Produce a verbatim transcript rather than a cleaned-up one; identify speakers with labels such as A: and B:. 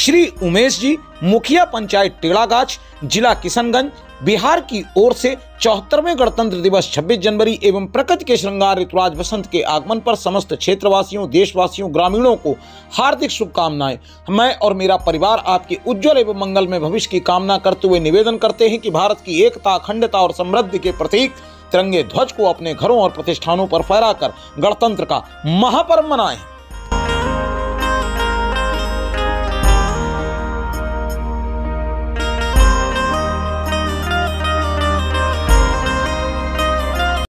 A: श्री उमेश जी, मुखिया पंचायत टेढ़ागाछ, जिला किशनगंज, बिहार की ओर से चौहत्तरवें गणतंत्र दिवस छब्बीस जनवरी एवं प्रकृति के श्रृंगार ऋतुराज बसंत के आगमन पर समस्त क्षेत्रवासियों, देशवासियों, ग्रामीणों को हार्दिक शुभकामनाएं। मैं और मेरा परिवार आपके उज्जवल एवं मंगलमय भविष्य की कामना करते हुए निवेदन करते हैं कि भारत की एकता, अखंडता और समृद्धि के प्रतीक तिरंगे ध्वज को अपने घरों और प्रतिष्ठानों पर फहराकर गणतंत्र का महापर्व मनाएं।